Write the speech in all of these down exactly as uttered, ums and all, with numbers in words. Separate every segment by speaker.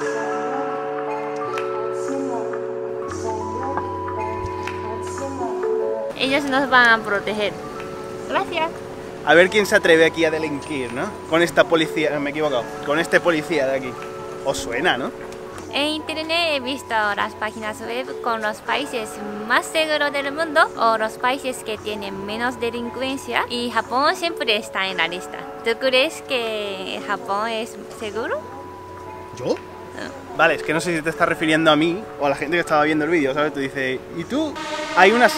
Speaker 1: Ellos nos van a proteger. Gracias.
Speaker 2: A ver quién se atreve aquí a delinquir, ¿no? Con esta policía, me he equivocado, con este policía de aquí. Os suena, ¿no?
Speaker 1: En internet he visto las páginas web con los países más seguros del mundo o los países que tienen menos delincuencia, y Japón siempre está en la lista. ¿Tú crees que Japón es seguro?
Speaker 2: ¿Yo? No. Vale, es que no sé si te estás refiriendo a mí o a la gente que estaba viendo el vídeo, ¿sabes? Tú dices, ¿y tú? Hay unas...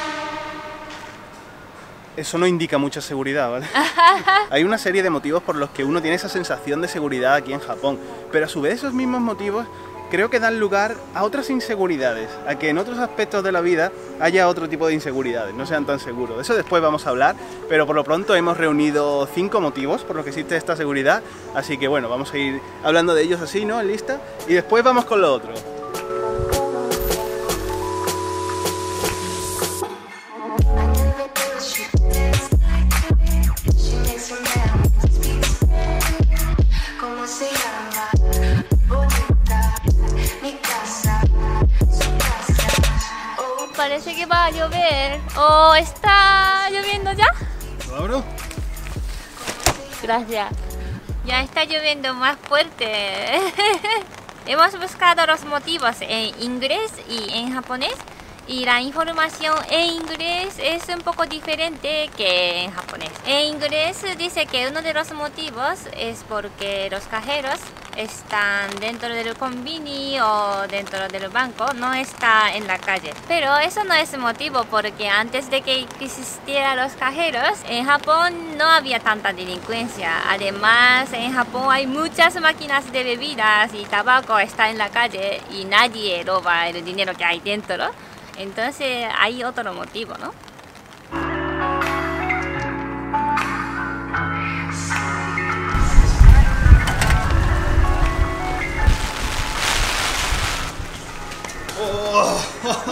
Speaker 2: Eso no indica mucha seguridad, ¿vale? Hay una serie de motivos por los que uno tiene esa sensación de seguridad aquí en Japón, pero a su vez esos mismos motivos creo que dan lugar a otras inseguridades, a que en otros aspectos de la vida haya otro tipo de inseguridades, no sean tan seguros. De eso después vamos a hablar, pero por lo pronto hemos reunido cinco motivos por los que existe esta seguridad, así que bueno, vamos a ir hablando de ellos así, ¿no? En lista, y después vamos con lo otro.
Speaker 1: Parece que va a llover. ¿O oh, está lloviendo ya?
Speaker 2: ¿Lo abro?
Speaker 1: Gracias. Ya está lloviendo más fuerte. Hemos buscado los motivos en inglés y en japonés, y la información en inglés es un poco diferente que en japonés. En inglés dice que uno de los motivos es porque los cajeros están dentro del konbini o dentro del banco, no está en la calle. Pero eso no es motivo, porque antes de que existieran los cajeros, en Japón no había tanta delincuencia. Además, en Japón hay muchas máquinas de bebidas y tabaco está en la calle y nadie roba el dinero que hay dentro. Entonces hay otro motivo, ¿no?
Speaker 2: Oh.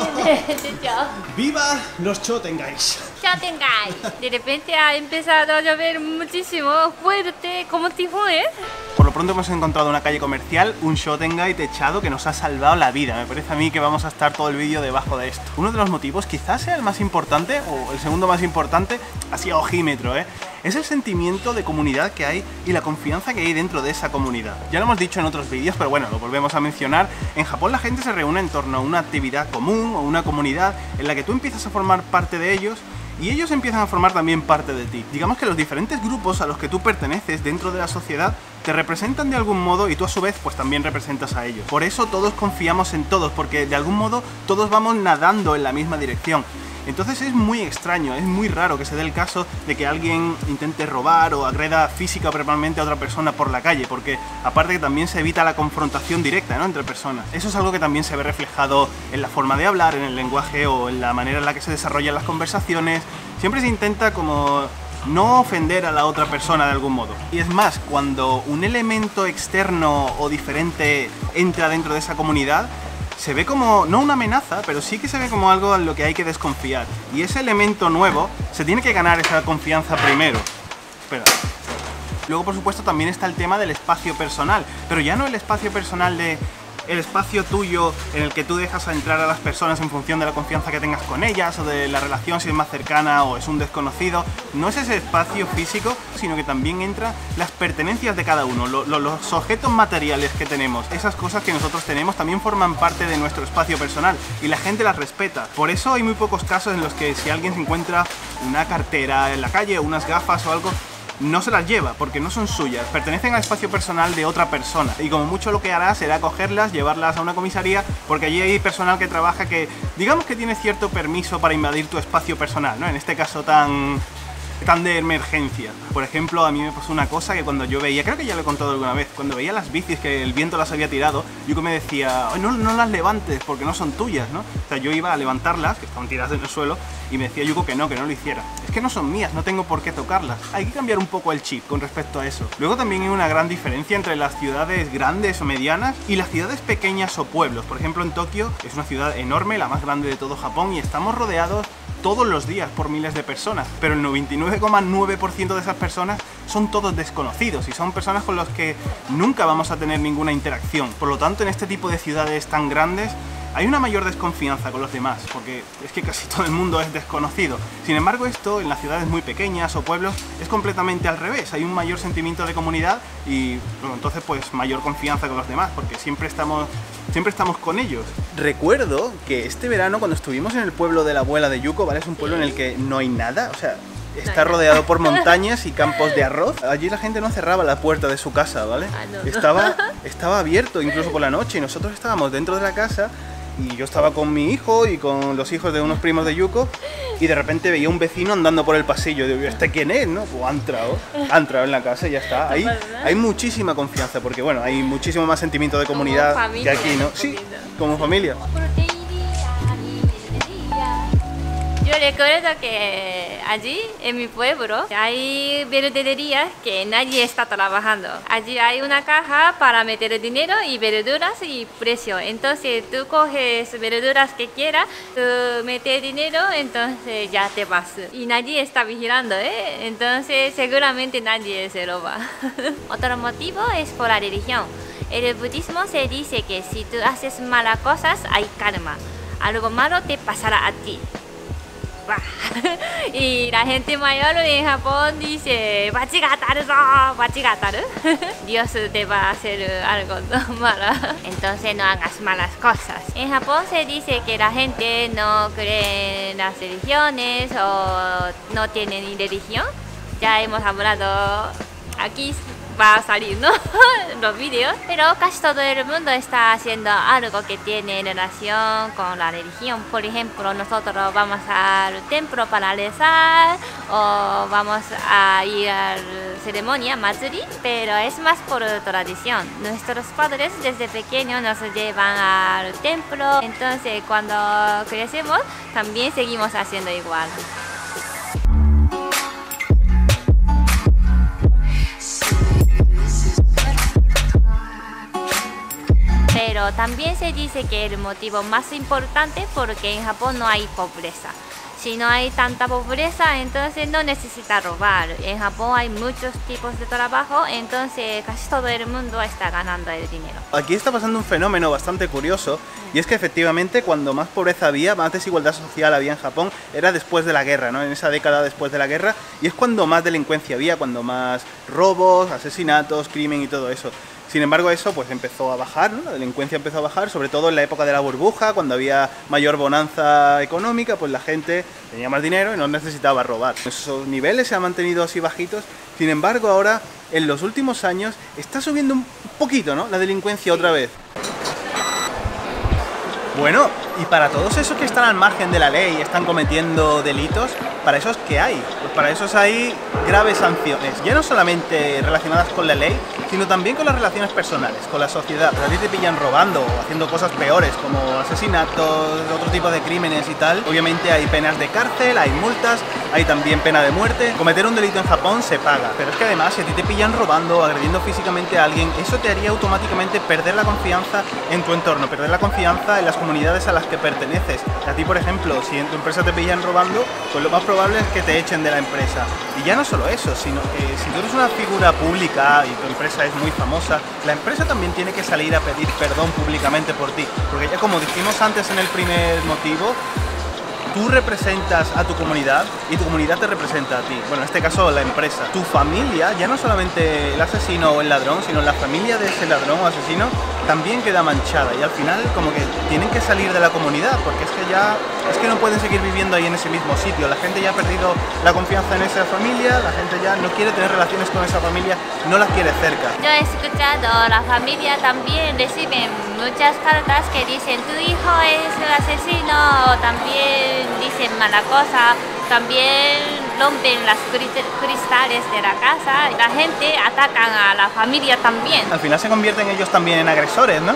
Speaker 2: ¡Viva los Chotengais!
Speaker 1: Chotengais. De repente ha empezado a llover muchísimo, fuerte, como tifón, ¿eh?
Speaker 2: Por lo pronto hemos encontrado una calle comercial, un Shotengai techado que nos ha salvado la vida. Me parece a mí que vamos a estar todo el vídeo debajo de esto. Uno de los motivos, quizás sea el más importante, o el segundo más importante, así a ojímetro, ¿eh? es el sentimiento de comunidad que hay y la confianza que hay dentro de esa comunidad. Ya lo hemos dicho en otros vídeos, pero bueno, lo volvemos a mencionar. En Japón la gente se reúne en torno a una actividad común o una comunidad en la que tú empiezas a formar parte de ellos y ellos empiezan a formar también parte de ti. Digamos que los diferentes grupos a los que tú perteneces dentro de la sociedad te representan de algún modo y tú a su vez pues también representas a ellos. Por eso todos confiamos en todos, porque de algún modo todos vamos nadando en la misma dirección. Entonces es muy extraño, es muy raro que se dé el caso de que alguien intente robar o agreda física o verbalmente a otra persona por la calle, porque aparte que también se evita la confrontación directa, ¿no?, entre personas. Eso es algo que también se ve reflejado en la forma de hablar, en el lenguaje o en la manera en la que se desarrollan las conversaciones. Siempre se intenta como no ofender a la otra persona de algún modo. Y es más, cuando un elemento externo o diferente entra dentro de esa comunidad, se ve como, no una amenaza, pero sí que se ve como algo en lo que hay que desconfiar. Y ese elemento nuevo se tiene que ganar esa confianza primero. Espera. Luego, por supuesto, también está el tema del espacio personal, pero ya no el espacio personal de el espacio tuyo en el que tú dejas a entrar a las personas en función de la confianza que tengas con ellas o de la relación, si es más cercana o es un desconocido. No es ese espacio físico, sino que también entran las pertenencias de cada uno, lo, lo, los objetos materiales que tenemos. Esas cosas que nosotros tenemos también forman parte de nuestro espacio personal y la gente las respeta. Por eso hay muy pocos casos en los que si alguien se encuentra una cartera en la calle o unas gafas o algo, no se las lleva, porque no son suyas, pertenecen al espacio personal de otra persona y como mucho lo que hará será cogerlas, llevarlas a una comisaría, porque allí hay personal que trabaja que, digamos que tiene cierto permiso para invadir tu espacio personal, ¿no? En este caso tan... tan de emergencia. Por ejemplo, a mí me pasó una cosa que cuando yo veía, creo que ya lo he contado alguna vez, cuando veía las bicis que el viento las había tirado, yo me decía, no, no las levantes porque no son tuyas, ¿no? O sea, yo iba a levantarlas, que estaban tiradas en el suelo, y me decía Yuko que no, que no lo hiciera. Es que no son mías, no tengo por qué tocarlas. Hay que cambiar un poco el chip con respecto a eso. Luego también hay una gran diferencia entre las ciudades grandes o medianas y las ciudades pequeñas o pueblos. Por ejemplo, en Tokio es una ciudad enorme, la más grande de todo Japón, y estamos rodeados todos los días por miles de personas, pero el noventa y nueve coma nueve por ciento de esas personas son todos desconocidos y son personas con las que nunca vamos a tener ninguna interacción. Por lo tanto, en este tipo de ciudades tan grandes hay una mayor desconfianza con los demás, porque es que casi todo el mundo es desconocido. Sin embargo, esto en las ciudades muy pequeñas o pueblos es completamente al revés. Hay un mayor sentimiento de comunidad y bueno, entonces pues mayor confianza con los demás, porque siempre estamos, siempre estamos con ellos. Recuerdo que este verano cuando estuvimos en el pueblo de la abuela de Yuko, ¿vale? Es un pueblo en el que no hay nada, o sea, está rodeado por montañas y campos de arroz. Allí la gente no cerraba la puerta de su casa, ¿vale?
Speaker 1: Ah, no, no.
Speaker 2: Estaba, estaba abierto incluso por la noche y nosotros estábamos dentro de la casa. Y yo estaba con mi hijo y con los hijos de unos primos de Yuko y de repente veía un vecino andando por el pasillo. Digo, ¿este quién es? ¿No? Pues ha entrado, ha entrado en la casa y ya está. Ahí hay muchísima confianza porque, bueno, hay muchísimo más sentimiento de comunidad que aquí, ¿no? Sí, como familia.
Speaker 1: Yo recuerdo que allí, en mi pueblo, hay verdulerías que nadie está trabajando. Allí hay una caja para meter dinero y verduras y precio. Entonces tú coges verduras que quieras, tú metes dinero, entonces ya te vas. Y nadie está vigilando, ¿eh? Entonces seguramente nadie se roba. Otro motivo es por la religión. En el budismo se dice que si tú haces malas cosas, hay karma. Algo malo te pasará a ti. Y la gente mayor en Japón dice Dios te va a hacer algo malo, entonces no hagas malas cosas. En Japón se dice que la gente no cree en las religiones o no tiene ni religión. Ya hemos hablado aquí, va a salir, ¿no? Los vídeos, pero casi todo el mundo está haciendo algo que tiene relación con la religión. Por ejemplo, nosotros vamos al templo para rezar o vamos a ir a la ceremonia matsuri, pero es más por tradición. Nuestros padres desde pequeños nos llevan al templo, entonces cuando crecemos también seguimos haciendo igual. Pero también se dice que el motivo más importante porque en Japón no hay pobreza. Si no hay tanta pobreza, entonces no necesita robar. En Japón hay muchos tipos de trabajo, entonces casi todo el mundo está ganando el dinero.
Speaker 2: Aquí está pasando un fenómeno bastante curioso y es que efectivamente cuando más pobreza había, más desigualdad social había en Japón, era después de la guerra, ¿no? En esa década después de la guerra, y es cuando más delincuencia había, cuando más robos, asesinatos, crimen y todo eso. Sin embargo, eso pues empezó a bajar, ¿no? La delincuencia empezó a bajar, sobre todo en la época de la burbuja, cuando había mayor bonanza económica, pues la gente tenía más dinero y no necesitaba robar. Esos niveles se han mantenido así bajitos. Sin embargo, ahora, en los últimos años, está subiendo un poquito, ¿no? La delincuencia otra vez. Bueno, y para todos esos que están al margen de la ley y están cometiendo delitos, ¿para esos qué hay? Pues para esos hay graves sanciones, ya no solamente relacionadas con la ley, sino también con las relaciones personales, con la sociedad. A ti te pillan robando o haciendo cosas peores, como asesinatos, otro tipo de crímenes y tal. Obviamente hay penas de cárcel, hay multas, hay también pena de muerte. Cometer un delito en Japón se paga, pero es que además si a ti te pillan robando o agrediendo físicamente a alguien, eso te haría automáticamente perder la confianza en tu entorno, perder la confianza en las comunidades a las que perteneces. A ti, por ejemplo, si en tu empresa te pillan robando, pues lo más probable es que te echen de la empresa. Y ya no solo eso, sino que si tú eres una figura pública y tu empresa es muy famosa, la empresa también tiene que salir a pedir perdón públicamente por ti, porque ya como dijimos antes en el primer motivo, tú representas a tu comunidad y tu comunidad te representa a ti. Bueno, en este caso la empresa. Tu familia, ya no solamente el asesino o el ladrón, sino la familia de ese ladrón o asesino también queda manchada y al final como que tienen que salir de la comunidad porque es que ya es que no pueden seguir viviendo ahí en ese mismo sitio. La gente ya ha perdido la confianza en esa familia, la gente ya no quiere tener relaciones con esa familia, no la quiere cerca.
Speaker 1: Yo he escuchado, la familia también recibe muchas cartas que dicen tu hijo es el asesino, o también dicen mala cosa, también rompen las cristales de la casa, la gente ataca a la familia también.
Speaker 2: Al final se convierten ellos también en agresores, ¿no?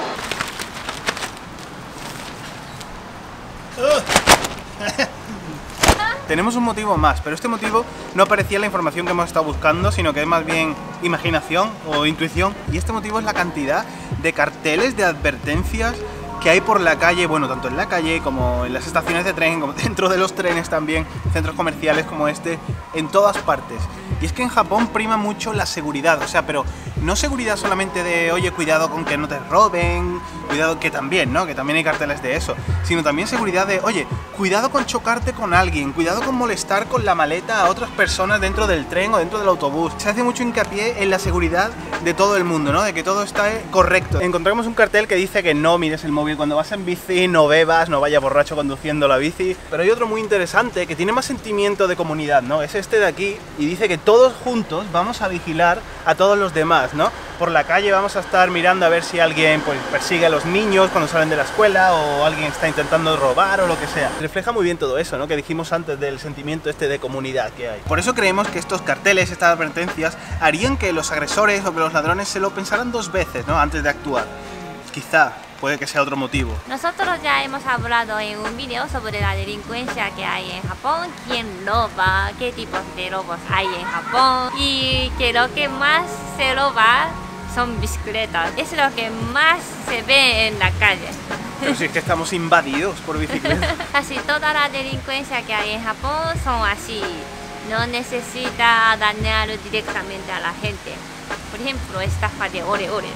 Speaker 2: Tenemos un motivo más, pero este motivo no aparecía en la información que hemos estado buscando, sino que es más bien imaginación o intuición, y este motivo es la cantidad de carteles, de advertencias que hay por la calle, bueno, tanto en la calle como en las estaciones de tren, como dentro de los trenes también, centros comerciales como este, en todas partes. Y es que en Japón prima mucho la seguridad, o sea, pero no seguridad solamente de, oye, cuidado con que no te roben, cuidado que también, ¿no? Que también hay carteles de eso, sino también seguridad de, oye, cuidado con chocarte con alguien, cuidado con molestar con la maleta a otras personas dentro del tren o dentro del autobús. Se hace mucho hincapié en la seguridad de todo el mundo, ¿no? De que todo está correcto. Encontramos un cartel que dice que no mires el móvil cuando vas en bici, no bebas, no vayas borracho conduciendo la bici. Pero hay otro muy interesante que tiene más sentimiento de comunidad, ¿no? Es este de aquí y dice que todos juntos vamos a vigilar a todos los demás, ¿no? Por la calle vamos a estar mirando a ver si alguien pues persigue a los niños cuando salen de la escuela o alguien está intentando robar o lo que sea. Refleja muy bien todo eso, ¿no? Que dijimos antes del sentimiento este de comunidad que hay. Por eso creemos que estos carteles, estas advertencias, harían que los agresores o que los ladrones se lo pensaran dos veces, ¿no? Antes de actuar. Quizá. Puede que sea otro motivo.
Speaker 1: Nosotros ya hemos hablado en un video sobre la delincuencia que hay en Japón, quién roba, qué tipos de robos hay en Japón y que lo que más se roba son bicicletas. Es lo que más se ve en la calle.
Speaker 2: Pero si es que estamos invadidos por bicicletas.
Speaker 1: Casi toda la delincuencia que hay en Japón son así. No necesita dañar directamente a la gente. Por ejemplo, estafa de ore ore.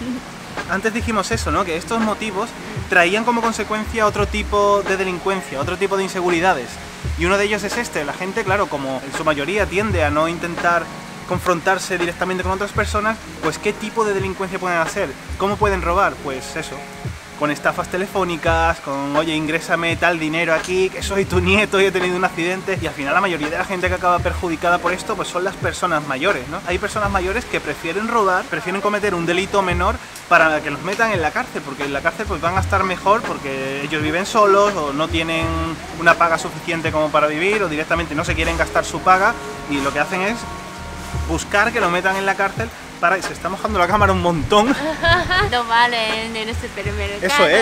Speaker 2: Antes dijimos eso, ¿no? Que estos motivos traían como consecuencia otro tipo de delincuencia, otro tipo de inseguridades. Y uno de ellos es este. La gente, claro, como en su mayoría tiende a no intentar confrontarse directamente con otras personas, pues ¿qué tipo de delincuencia pueden hacer? ¿Cómo pueden robar? Pues eso, con estafas telefónicas, con oye, ingrésame tal dinero aquí, que soy tu nieto y he tenido un accidente. Y al final la mayoría de la gente que acaba perjudicada por esto pues son las personas mayores, ¿no? Hay personas mayores que prefieren robar, prefieren cometer un delito menor para que los metan en la cárcel, porque en la cárcel pues van a estar mejor porque ellos viven solos o no tienen una paga suficiente como para vivir o directamente no se quieren gastar su paga y lo que hacen es buscar que lo metan en la cárcel. Para, se está mojando la cámara un montón.
Speaker 1: No vale en el supermercado.
Speaker 2: Eso es.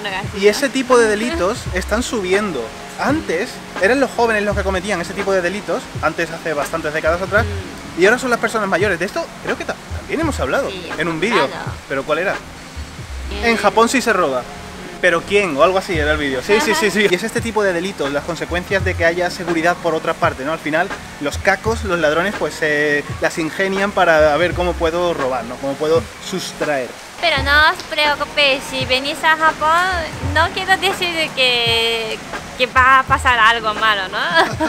Speaker 2: Y ese tipo de delitos están subiendo. Antes eran los jóvenes los que cometían ese tipo de delitos, antes hace bastantes décadas atrás, mm. y ahora son las personas mayores. De esto creo que también hemos hablado sí, en un vídeo. ¿Pero cuál era? Eh. En Japón sí se roba. ¿Pero quién? O algo así era el vídeo. Sí, sí, sí, sí. Y es este tipo de delitos, las consecuencias de que haya seguridad por otra parte, ¿no? Al final, los cacos, los ladrones, pues eh, las ingenian para ver cómo puedo robar, ¿no? Cómo puedo sustraer.
Speaker 1: Pero no os preocupéis, si venís a Japón, no quiero decir que, que va a pasar algo malo, ¿no?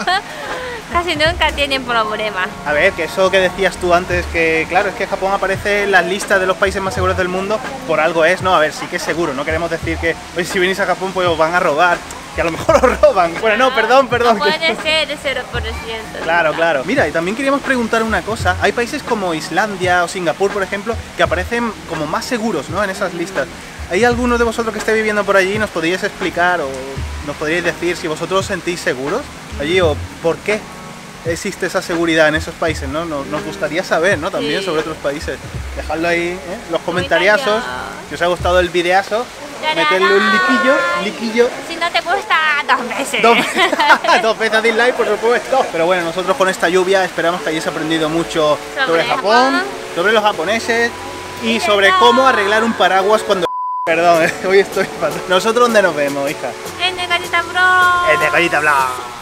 Speaker 1: Casi nunca tienen problemas.
Speaker 2: A ver, que eso que decías tú antes, que claro, es que Japón aparece en las listas de los países más seguros del mundo, por algo es, ¿no? A ver, sí que es seguro, no queremos decir que oye, si venís a Japón pues os van a robar, que a lo mejor os roban. Bueno, no, perdón, perdón.
Speaker 1: No puede ser de cero por ciento.
Speaker 2: Claro, claro. Mira, y también queríamos preguntar una cosa, hay países como Islandia o Singapur, por ejemplo, que aparecen como más seguros, ¿no? En esas listas. ¿Hay alguno de vosotros que esté viviendo por allí? ¿Nos podríais explicar o nos podríais decir si vosotros os sentís seguros allí o por qué existe esa seguridad en esos países, ¿no? Nos, nos gustaría saber, ¿no? También sí. Sobre otros países. Dejadlo ahí, ¿eh? Los comentariazos. Si os ha gustado el videazo, meterle un liquillo, liquillo.
Speaker 1: Si no te gusta, dos veces.
Speaker 2: Dos, dos veces dislike, por supuesto. Pero bueno, nosotros con esta lluvia esperamos que hayáis aprendido mucho sobre, sobre Japón, Japón, sobre los japoneses y sobre cómo arreglar un paraguas cuando... Perdón, hoy estoy fatal. ¿Nosotros dónde nos vemos, hija?
Speaker 1: En Gallita Blog.
Speaker 2: En Gallita Blog.